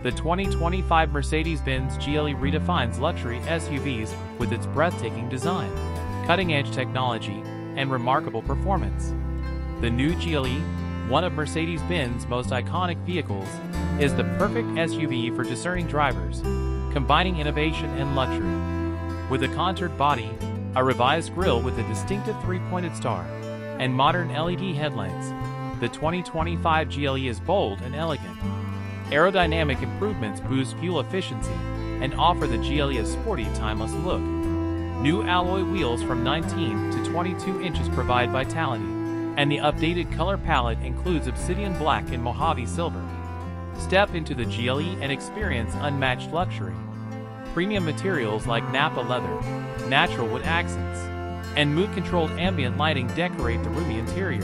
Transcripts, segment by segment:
The 2025 Mercedes-Benz GLE redefines luxury SUVs with its breathtaking design, cutting-edge technology, and remarkable performance. The new GLE, one of Mercedes-Benz's most iconic vehicles, is the perfect SUV for discerning drivers, combining innovation and luxury. With a contoured body, a revised grille with a distinctive three-pointed star, and modern LED headlights, the 2025 GLE is bold and elegant. Aerodynamic improvements boost fuel efficiency and offer the GLE a sporty, timeless look. New alloy wheels from 19 to 22 inches provide vitality, and the updated color palette includes Obsidian black and Mojave silver. Step into the GLE and experience unmatched luxury. Premium materials like Napa leather, natural wood accents, and mood-controlled ambient lighting decorate the roomy interior.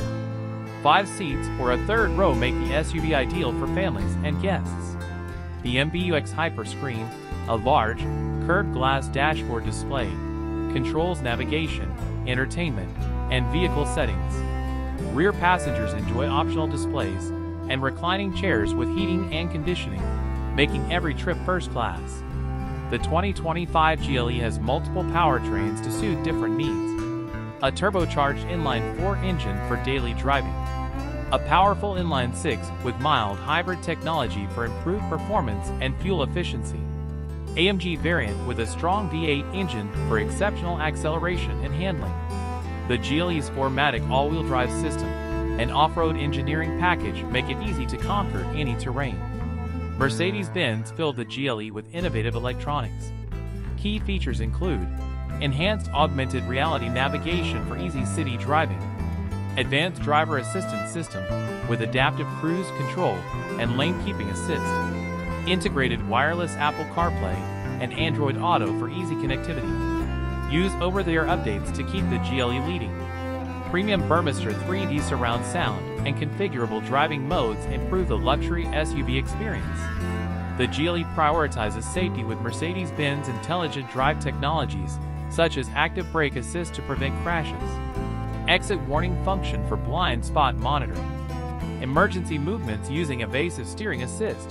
5 seats or a third row make the SUV ideal for families and guests. The MBUX Hyperscreen, a large, curved glass dashboard display, controls navigation, entertainment, and vehicle settings. Rear passengers enjoy optional displays and reclining chairs with heating and conditioning, making every trip first class. The 2025 GLE has multiple powertrains to suit different needs. A turbocharged inline-4 engine for daily driving. A powerful inline-6 with mild hybrid technology for improved performance and fuel efficiency. AMG variant with a strong V8 engine for exceptional acceleration and handling. The GLE's 4MATIC all-wheel drive system and off-road engineering package make it easy to conquer any terrain. Mercedes-Benz filled the GLE with innovative electronics. Key features include enhanced augmented reality navigation for easy city driving, advanced driver assistance system with adaptive cruise control and lane keeping assist, integrated wireless Apple CarPlay and Android Auto for easy connectivity. Use over-the-air updates to keep the GLE leading. Premium Burmester 3D surround sound and configurable driving modes improve the luxury SUV experience. The GLE prioritizes safety with Mercedes-Benz intelligent drive technologies, such as active brake assist to prevent crashes, exit warning function for blind spot monitoring, emergency movements using evasive steering assist,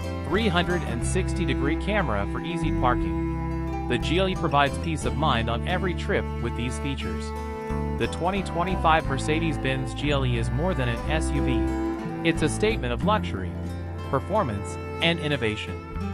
360-degree camera for easy parking. The GLE provides peace of mind on every trip with these features. The 2025 Mercedes-Benz GLE is more than an SUV. It's a statement of luxury, performance, and innovation.